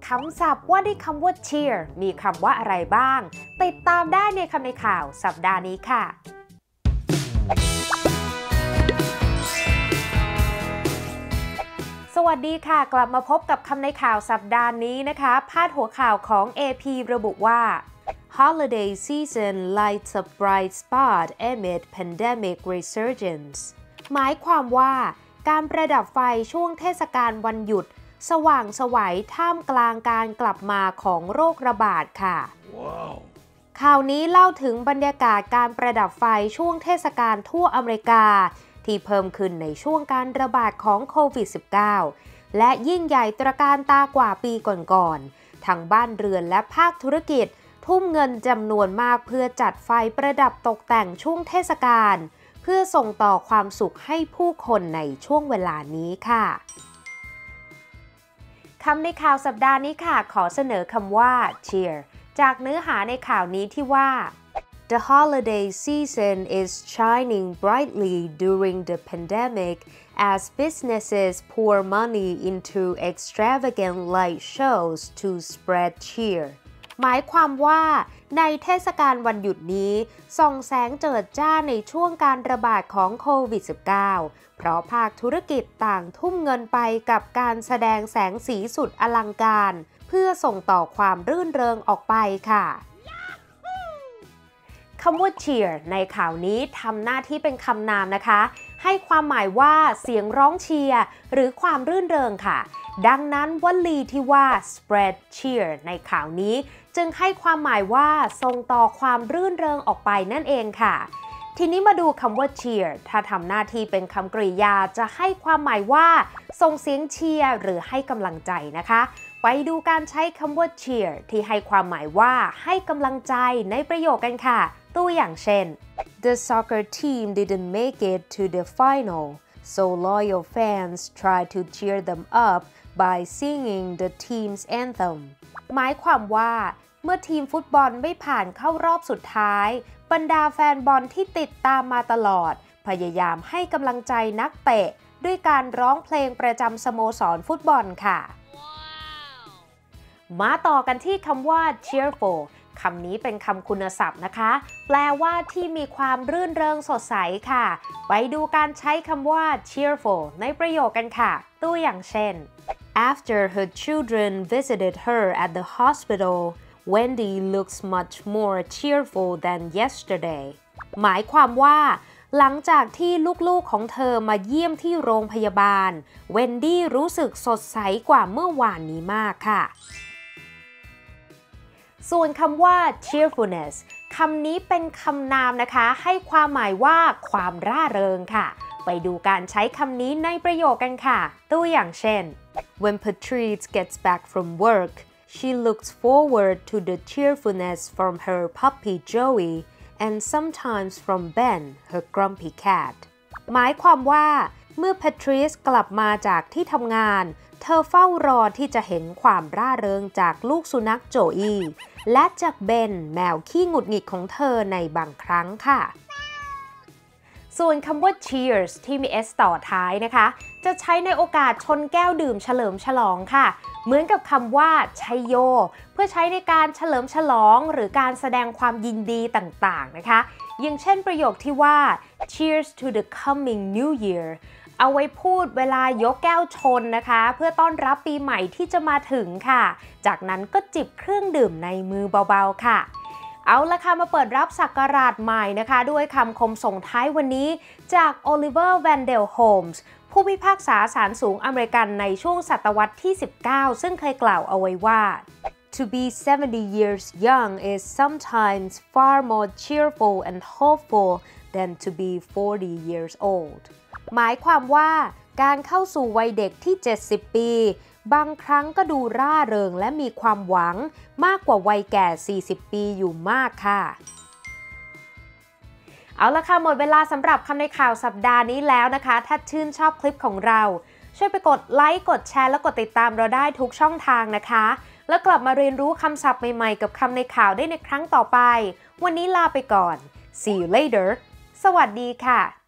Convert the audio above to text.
คำศัพท์ว่าด้วยคำว่า cheer มีคำว่าอะไรบ้างติดตามได้ในคำในข่าวสัปดาห์นี้ค่ะสวัสดีค่ะกลับมาพบกับคำในข่าวสัปดาห์นี้นะคะพาดหัวข่าวของ AP ระบุว่า Holiday season lights a bright spot amid pandemic resurgence หมายความว่าการประดับไฟช่วงเทศกาลวันหยุดสว่างไสวท่ามกลางการกลับมาของโรคระบาดค่ะ wow. ข่าวนี้เล่าถึงบรรยากาศการประดับไฟช่วงเทศกาลทั่วอเมริกาที่เพิ่มขึ้นในช่วงการระบาดของโควิด -19 และยิ่งใหญ่ตระการตากว่าปีก่อนๆทั้งบ้านเรือนและภาคธุรกิจทุ่มเงินจำนวนมากเพื่อจัดไฟประดับตกแต่งช่วงเทศกาลเพื่อส่งต่อความสุขให้ผู้คนในช่วงเวลานี้ค่ะคำในข่าวสัปดาห์นี้ค่ะขอเสนอคำว่า cheer จากเนื้อหาในข่าวนี้ที่ว่า The holiday season is shining brightly during the pandemic as businesses pour money into extravagant light shows to spread cheer หมายความว่าในเทศกาลวันหยุดนี้ส่องแสงเจิดจ้าในช่วงการระบาดของโควิด -19 เพราะภาคธุรกิจต่างทุ่มเงินไปกับการแสดงแสงสีสุดอลังการเพื่อส่งต่อความรื่นเริงออกไปค่ะคำว่า cheer ในข่าวนี้ทำหน้าที่เป็นคำนามนะคะให้ความหมายว่าเสียงร้องเชียร์หรือความรื่นเริงค่ะดังนั้นวลีที่ว่า spread cheer ในข่าวนี้จึงให้ความหมายว่าส่งต่อความรื่นเริงออกไปนั่นเองค่ะทีนี้มาดูคำว่า cheer ถ้าทำหน้าที่เป็นคำกริยาจะให้ความหมายว่าส่งเสียงเชียร์หรือให้กำลังใจนะคะไปดูการใช้คำว่า cheer ที่ให้ความหมายว่าให้กำลังใจในประโยคกันค่ะตัวอย่างเช่น The soccer team didn't make it to the final so loyal fans tried to cheer them up by singing the team's anthem หมายความว่าเมื่อทีมฟุตบอลไม่ผ่านเข้ารอบสุดท้ายบรรดาแฟนบอลที่ติดตามมาตลอดพยายามให้กำลังใจนักเตะด้วยการร้องเพลงประจำสโมสรฟุตบอลค่ะ มาต่อกันที่คำว่า cheerful คำนี้เป็นคำคุณศัพท์นะคะแปลว่าที่มีความรื่นเริงสดใสค่ะไปดูการใช้คำว่า cheerful ในประโยคกันค่ะตัวอย่างเช่น After her children visited her at the hospital Wendy looks much more cheerful than yesterday หมายความว่าหลังจากที่ลูกๆของเธอมาเยี่ยมที่โรงพยาบาลเวนดี้รู้สึกสดใสกว่าเมื่อวานนี้มากค่ะส่วนคำว่า cheerfulness คำนี้เป็นคำนามนะคะให้ความหมายว่าความร่าเริงค่ะไปดูการใช้คำนี้ในประโยคกันค่ะตัวอย่างเช่น When Patrice gets back from work she looks forward to the cheerfulness from her puppy Joey and sometimes from Ben her grumpy cat หมายความว่าเมื่อ Patrice กลับมาจากที่ทำงานเธอเฝ้ารอที่จะเห็นความร่าเริงจากลูกสุนัขโจอีและจากเบนแมวขี้หงุดหงิดของเธอในบางครั้งค่ะส่วนคำว่า cheers ที่มี s ต่อท้ายนะคะจะใช้ในโอกาสชนแก้วดื่มเฉลิมฉลองค่ะเหมือนกับคำว่าชัยโยเพื่อใช้ในการเฉลิมฉลองหรือการแสดงความยินดีต่างๆนะคะอย่างเช่นประโยคที่ว่า cheers to the coming new yearเอาไว้พูดเวลายกแก้วชนนะคะเพื่อต้อนรับปีใหม่ที่จะมาถึงค่ะจากนั้นก็จิบเครื่องดื่มในมือเบาๆค่ะเอาละค่ะมาเปิดรับศักราชใหม่นะคะด้วยคำคมส่งท้ายวันนี้จากโอลิเวอร์แวนเดลโฮมส์ผู้พิพากษาศาลสูงอเมริกันในช่วงศตวรรษที่ 19 ซึ่งเคยกล่าวเอาไว้ว่า To be 70 years young is sometimes far more cheerful and hopeful than to be 40 years old หมายความว่าการเข้าสู่วัยเด็กที่ 70 ปีบางครั้งก็ดูร่าเริงและมีความหวังมากกว่าวัยแก่ 40 ปีอยู่มากค่ะเอาละค่ะหมดเวลาสำหรับคำในข่าวสัปดาห์นี้แล้วนะคะถ้าชื่นชอบคลิปของเราช่วยไปกดไลค์กดแชร์และกดติดตามเราได้ทุกช่องทางนะคะแล้วกลับมาเรียนรู้คำศัพท์ใหม่ๆกับคำในข่าวได้ในครั้งต่อไปวันนี้ลาไปก่อน See you later สวัสดีค่ะ